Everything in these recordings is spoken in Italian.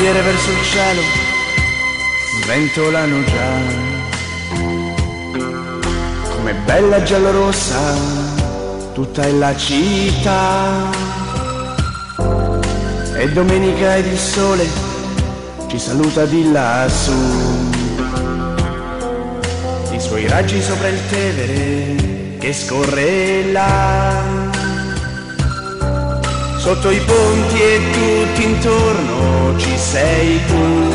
bandiere verso il cielo sventolano già, come bella giallorossa tutta la città. E domenica ed il sole ci saluta di lassù, i suoi raggi sopra il Tevere che scorre là. Sotto i ponti e tutti intorno ci sei tu,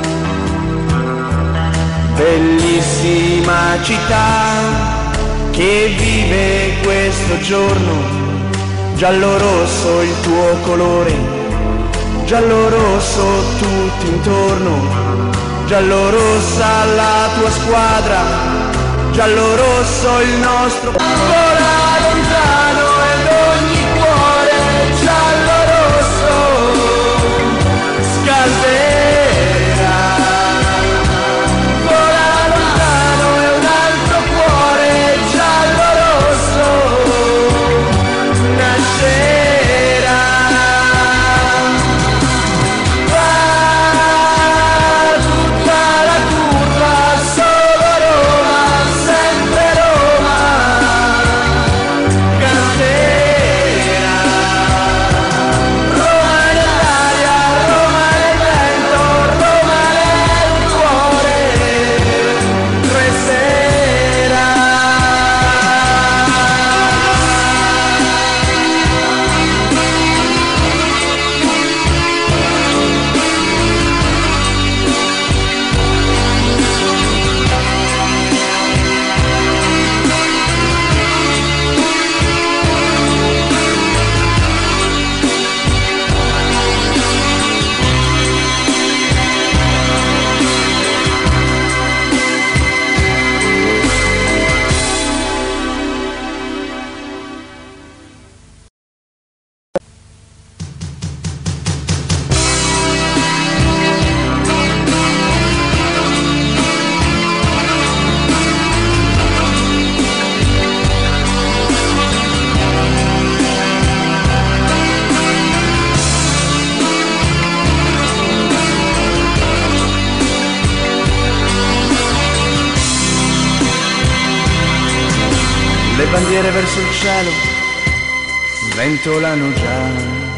bellissima città che vive questo giorno, giallo-rosso il tuo colore, giallo-rosso tutti intorno, giallo-rossa la tua squadra, giallo-rosso il nostro. Vola lontano ed ogni cuore giallo-rosso scalderà. Vola lontano e un altro cuore giallo-rosso nascerà. Va tutta la curva, solo Roma, sempre Roma canterà. Roma nell'aria, Roma nel vento, Roma nel cuore resterà. Le bandiere verso il cielo sventolano già,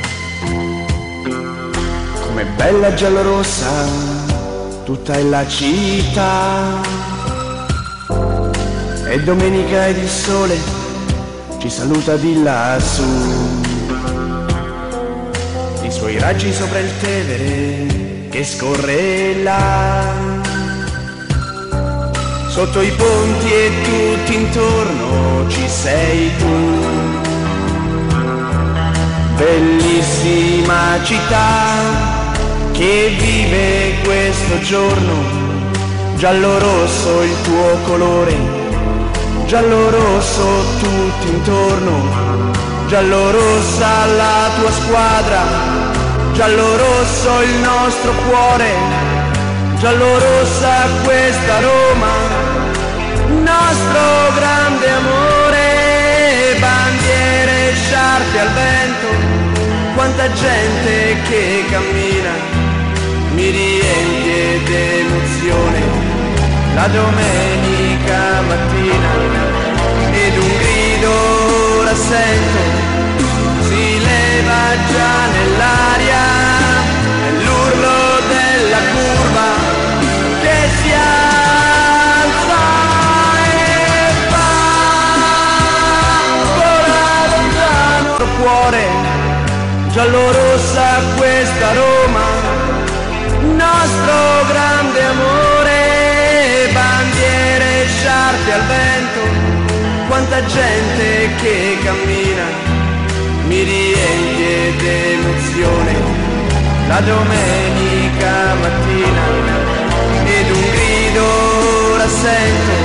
come bella giallorossa tutta la città. E domenica ed il sole ci saluta di lassù, i suoi raggi sopra il Tevere che scorre là. Sotto i ponti e tutti intorno ci sei tu, bellissima città che vive questo giorno, giallo-rosso il tuo colore, giallo-rosso tutti intorno, giallo-rossa la tua squadra, giallo-rosso il nostro cuore, giallo-rossa questa Roma, nostro grande amore. Bandiere, sciarpe al vento, quanta gente che cammina, mi riempie d'emozione la domenica mattina. Ed un grido la sento, si leva già nell'aria, è l'urlo della curva che si alza e va. Vola lontano il cuore, giallo-rossa questa Roma, nostro grande amore. Bandiere, sciarpe al vento, quanta gente che cammina, mi riempie d'emozione la domenica mattina. Ed un grido la sento,